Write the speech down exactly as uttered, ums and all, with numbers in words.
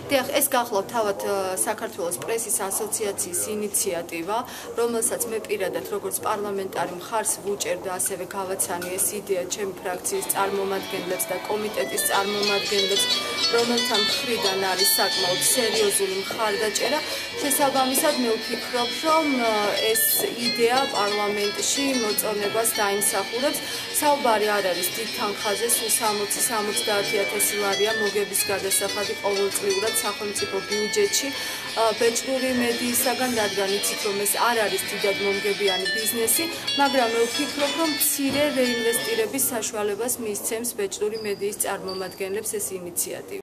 დიახ, ეს გახლავთ თავად საქართველოს პრესის ასოციაციის ინიციატივა, რომელსაც მე პირადად როგორც პარლამენტარი მხარს ვუჭერ და ასევე გავაცანი ეს იდეა ჩემი ფრაქციის წარმომადგენლებს და კომიტეტის წარმომადგენლებს, რომელთა მხრიდან არის საკმაოდ სერიოზული მხარდაჭერა. შესაბამისად, მე ვფიქრობ, რომ ეს იდეა პარლამენტში მოწონებას დაიმსახურებს. საუბარი არ არის დიდ თანხაზე, სულ სამოცი სამოცდაათი ათასი ლარია მოგების გადასახადი ყოველწლიურად სახელმწიფო ბიუჯეტში ბეჭდური მედიისაგან, რადგან იცით, რომ ეს არ არის დიდად მომგებიანი ბიზნესი, მაგრამ მე ვფიქრობ, რომ მცირე რეინვესტირების საშუალებას მისცემს ბეჭდური მედიის წარმომადგენლებს ეს ინიციატივა.